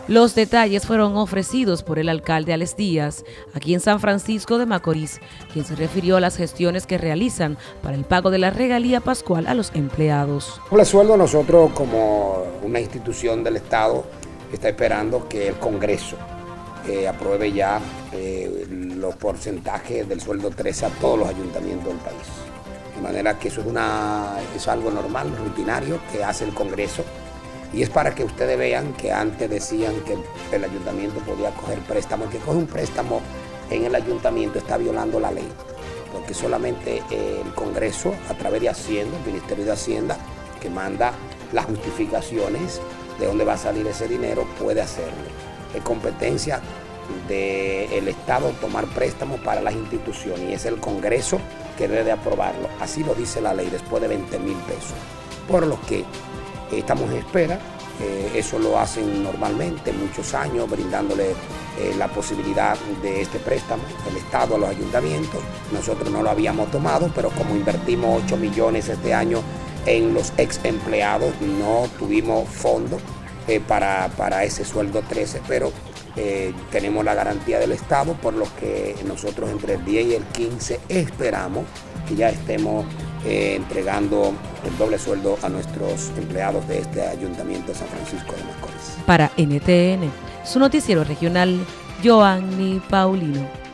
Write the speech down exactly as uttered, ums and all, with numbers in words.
Los detalles fueron ofrecidos por el alcalde Alex Díaz, aquí en San Francisco de Macorís, quien se refirió a las gestiones que realizan para el pago de la regalía pascual a los empleados. El sueldo, nosotros como una institución del Estado está esperando que el Congreso eh, apruebe ya eh, los porcentajes del sueldo trece a todos los ayuntamientos del país. De manera que eso es, una, es algo normal, rutinario, que hace el Congreso. Y es para que ustedes vean que antes decían que el ayuntamiento podía coger préstamo. El que coge un préstamo en el ayuntamiento está violando la ley, porque solamente el Congreso, a través de Hacienda, el Ministerio de Hacienda, que manda las justificaciones de dónde va a salir ese dinero, puede hacerlo. Es competencia del Estado tomar préstamos para las instituciones y es el Congreso que debe aprobarlo. Así lo dice la ley, después de veinte mil pesos. Por lo que estamos en espera, eh, eso lo hacen normalmente muchos años, brindándole eh, la posibilidad de este préstamo, el Estado a los ayuntamientos. Nosotros no lo habíamos tomado, pero como invertimos ocho millones este año en los ex empleados, no tuvimos fondos eh, para, para ese sueldo trece, pero eh, tenemos la garantía del Estado, por lo que nosotros entre el diez y el quince esperamos que ya estemos Eh, entregando el doble sueldo a nuestros empleados de este ayuntamiento de San Francisco de Macorís. Para N T N, su noticiero regional, Joanny Paulino.